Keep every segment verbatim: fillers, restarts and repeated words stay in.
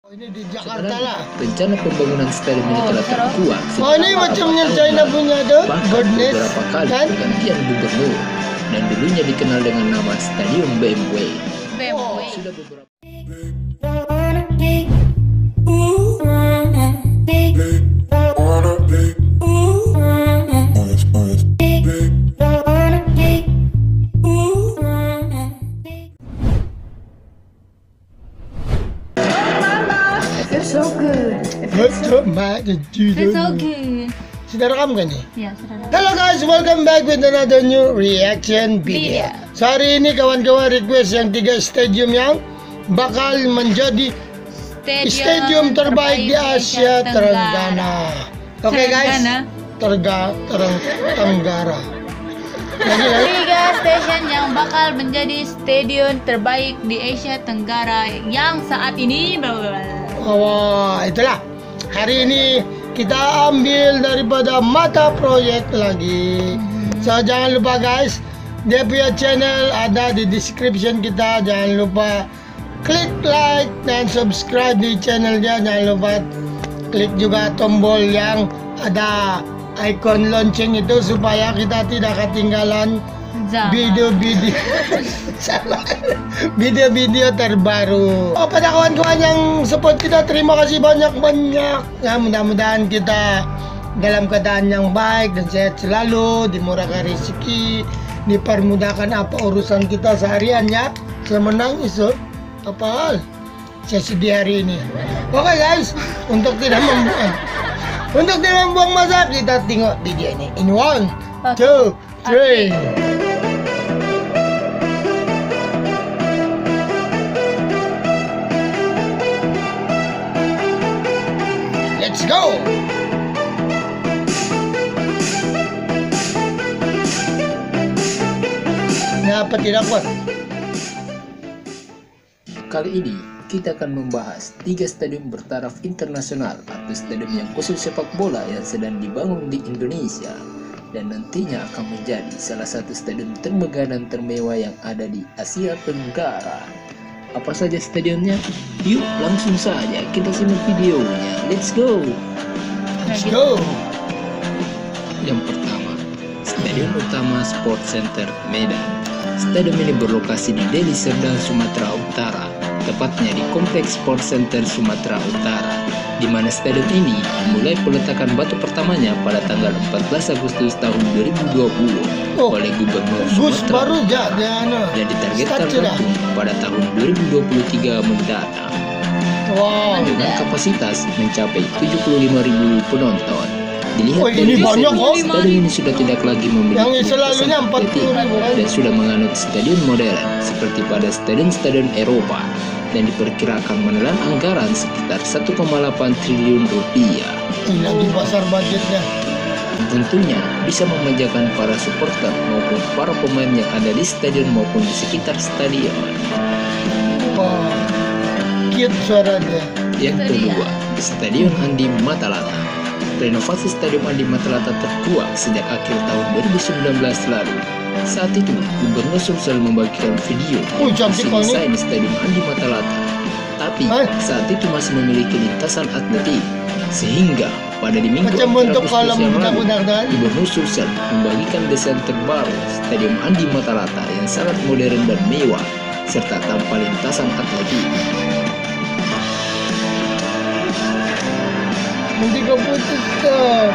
Ini di Jakarta lah. Rencana pembangunan stadion ini telah terkuak. Oh ini macamnya China punya tuh. Bahkan Goodness, beberapa kali kan? pergantian gubernur dan dulunya dikenal dengan nama Stadion B M W. B M W. Sudah beberapa So good. Betul, Mak. It's so good. Sudah rekam kan nih? Ya, sudah. Hello guys, welcome back with another new reaction video. Video. So hari ini kawan-kawan request yang tiga stadium yang bakal menjadi stadium terbaik di Asia Tenggara. Oke okay, guys, Terga Tereng Tenggara. Lagi lagi. Tiga stadion yang bakal menjadi stadion terbaik di Asia Tenggara yang saat ini. Oh, itulah. Hari ini kita ambil daripada Mata Project lagi. So jangan lupa guys, dia punya channel ada di description kita. Jangan lupa klik like dan subscribe di channel dia. Jangan lupa klik juga tombol yang ada icon lonceng itu supaya kita tidak ketinggalan video-video video-video terbaru. Oh, pada kawan-kawan yang support kita, terima kasih banyak-banyak. Ya, mudah-mudahan kita dalam keadaan yang baik dan sehat selalu, dimurahkan rezeki, dipermudahkan apa urusan kita seharian ya. Saya menangis loh. Apa hal? Saya sedih hari ini. Oke okay, guys, untuk tidak membuang untuk tidak membuang masa, kita tengok video ini. In one, two, three. Let's go! Kenapa tidak kuat? Kali ini kita akan membahas tiga stadion bertaraf internasional atau stadion yang khusus sepak bola yang sedang dibangun di Indonesia dan nantinya akan menjadi salah satu stadion termegah dan termewah yang ada di Asia Tenggara. Apa saja stadionnya? Yuk langsung saja kita simak videonya. Let's go. Let's go. Yang pertama, Stadion Utama Sport Center Medan. Stadion ini berlokasi di Deli Serdang, Sumatera Utara, tepatnya di Kompleks Sport Center Sumatera Utara, di mana stadion ini mulai peletakan batu pertamanya pada tanggal empat belas Agustus tahun dua ribu dua puluh oh, oleh Gubernur Sumatera baru dan ditargetkan rampung pada tahun dua ribu dua puluh tiga mendatang. Wow. Dengan kapasitas mencapai tujuh puluh lima ribu penonton. Dilihat oh, ini banyak kok. Stadion ini sudah tidak lagi memiliki yang selalunya empat puluh ribu dan sudah menganut stadion modern seperti pada stadion-stadion Eropa dan diperkirakan menelan anggaran sekitar satu koma delapan triliun rupiah. Ini lagi besar budgetnya. Tentunya bisa memanjakan para supporter maupun para pemain yang ada di stadion maupun di sekitar stadion. Wow, cute suaranya. Yang kedua, Stadion Andi Matalata. Renovasi Stadion Andi Matalata terkuak sejak akhir tahun dua ribu sembilan belas lalu. Saat itu, Gubernur Sulsel membagikan video oh, cantik desain Stadion Andi Matalata. Tapi Hai. saat itu masih memiliki lintasan atletik, sehingga pada di minggu macam akhir bentuk Agustus kolam yang lalu, mudah-mudahan. Gubernur Sulsel membagikan desain terbaru Stadion Andi Matalata yang sangat modern dan mewah, serta tanpa lintasan atletik. Nanti kau putus tuh.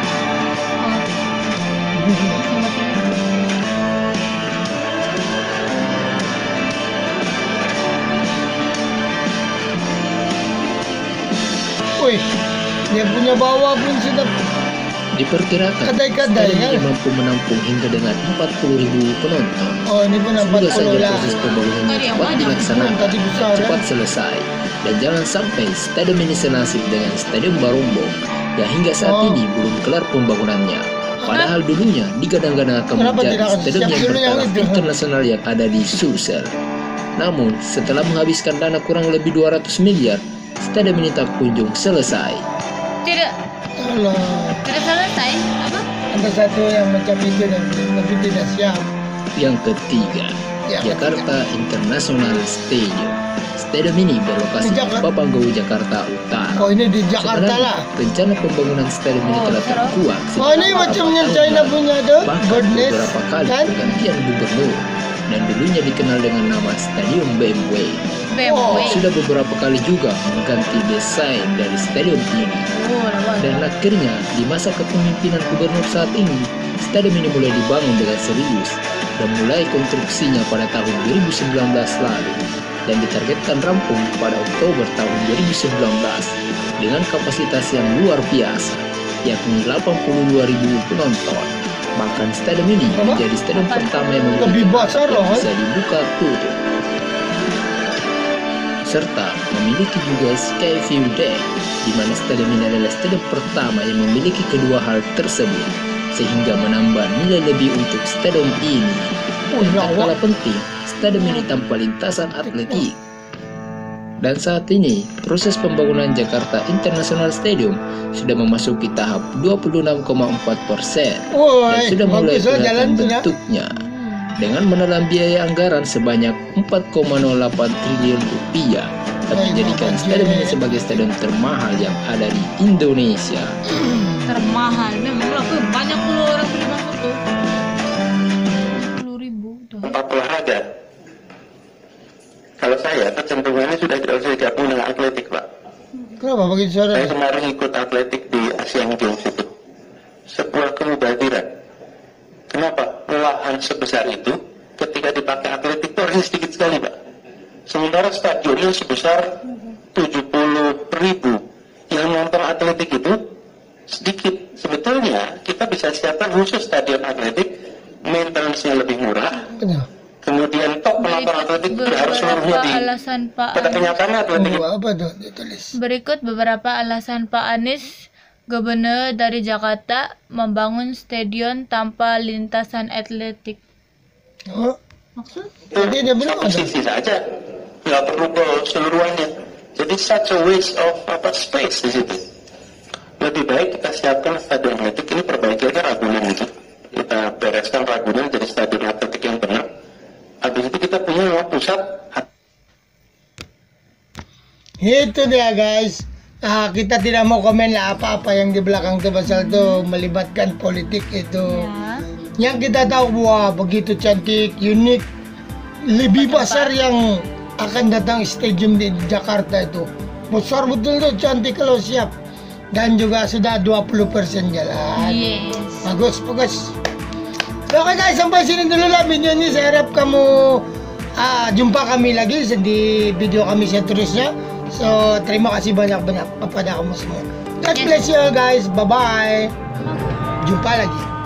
Wih, dia punya bawah pun sudah Diperkirakan Kedai-kedai, stadion ini kan? mampu menampung hingga dengan empat puluh ribu penonton. oh ini pun empat Semoga puluh saja lah. proses pembangunannya Tadi yang cepat banyak. dilaksanakan, Tadi besar, cepat kan? selesai, dan jangan sampai stadion ini senasib dengan Stadion Barombo yang hingga saat Oh. ini belum kelar pembangunannya. Padahal dulunya digadang-gadang akan Kenapa menjadi tidak stadion siap yang dulu yang bertaraf itu? internasional yang ada di Sulsel. Namun, setelah menghabiskan dana kurang lebih dua ratus miliar, stadion ini tak kunjung selesai. Tidak, Alah, tidak selesai. Apa? ada satu yang macam itu dan tapi tidak siap. Yang ketiga, Yang Jakarta International Stadium. Stadion ini berlokasi Di di Jakarta. Papanggo, Jakarta Utara. Oh ini di Jakarta Sebenarnya, lah. rencana pembangunan stadion ini Oh, telah seru. terkuak Oh sejak ini beberapa macam yang tahun China lalu. punya tuh, Bahkan Birdnest beberapa kali kan? pergantian gubernur dan dulunya dikenal dengan nama Stadion B M W. B M W. Oh, Sudah beberapa kali juga mengganti desain dari stadion ini. Oh, lawan. Dan akhirnya di masa kepemimpinan gubernur saat ini, stadion ini mulai dibangun dengan serius dan mulai konstruksinya pada tahun dua ribu sembilan belas lalu dan ditargetkan rampung pada Oktober tahun dua ribu sembilan belas dengan kapasitas yang luar biasa, yakni delapan puluh dua ribu penonton. Bahkan stadion ini Apa? menjadi stadion pertama yang memiliki Lebih besar atap loh, yang kan? bisa dibuka tutup, serta memiliki juga sky view deck, di mana stadion ini adalah stadion pertama yang memiliki kedua hal tersebut, sehingga menambah nilai lebih untuk stadion ini. Oh, ya Tak Allah. kalah penting, stadion ini tanpa lintasan atletik. Dan saat ini, proses pembangunan Jakarta International Stadium sudah memasuki tahap dua puluh enam koma empat persen dan Woi, sudah mulai bagus loh jalan kelihatan sudah. bentuknya dengan menelan biaya anggaran sebanyak empat koma nol delapan triliun rupiah dan Woi, menjadikan bagus, stadion ini Jen. sebagai stadion termahal yang ada di Indonesia. Termahal. Memang lah, tuh, banyak puluh orang beli masuk tuh. Sepuluh ribu tuh. tempat olahraga. Kalau saya kecenderungannya sudah tidak usah digabung dengan atletik, Pak. Kenapa begitu Saya saudara? kemarin ikut atletik di Asian Games itu. Sebuah kemubadiran. Kenapa? Lahan sebesar itu ketika dipakai atletik itu hanya sedikit sekali, Pak. Sementara stadionnya sebesar tujuh puluh ribu. Yang nonton atletik itu sedikit. Sebetulnya kita bisa siapkan khusus stadion atletik, maintenance-nya lebih murah. Kenapa? Kemudian top penonton atletik tidak harus seluruhnya Beberapa di. alasan Pak Pada Anies. kenyataannya atletik Oh, apa tuh ditulis? Berikut beberapa alasan Pak Anies, Gubernur dari Jakarta, membangun stadion tanpa lintasan atletik. Oh, Maksud? tadi dia bilang satu ada. sisi saja, nggak perlu ke seluruhannya. Jadi such a waste of apa space di situ. Lebih baik kita siapkan stadion atletik ini, perbaiki aja Ragunan itu. Kita bereskan Ragunan jadi stadion atletik yang benar. Habis itu kita punya pusat. Itu dia guys. Ah, kita tidak mau komen lah apa-apa yang di belakang itu pasal itu melibatkan politik itu. Ya. Yang kita tahu wah begitu cantik, unik, lebih besar yang akan datang stadium di Jakarta itu. Besar betul tuh, cantik kalau siap. Dan juga sudah dua puluh persen jalan. Yes. Bagus, bagus. Oke guys, sampai sini dulu lah video ini. Saya harap kamu ah, jumpa kami lagi di video kami seterusnya. So, terima kasih banyak-banyak kepada kamu semua. God bless you guys. Bye-bye. Jumpa lagi.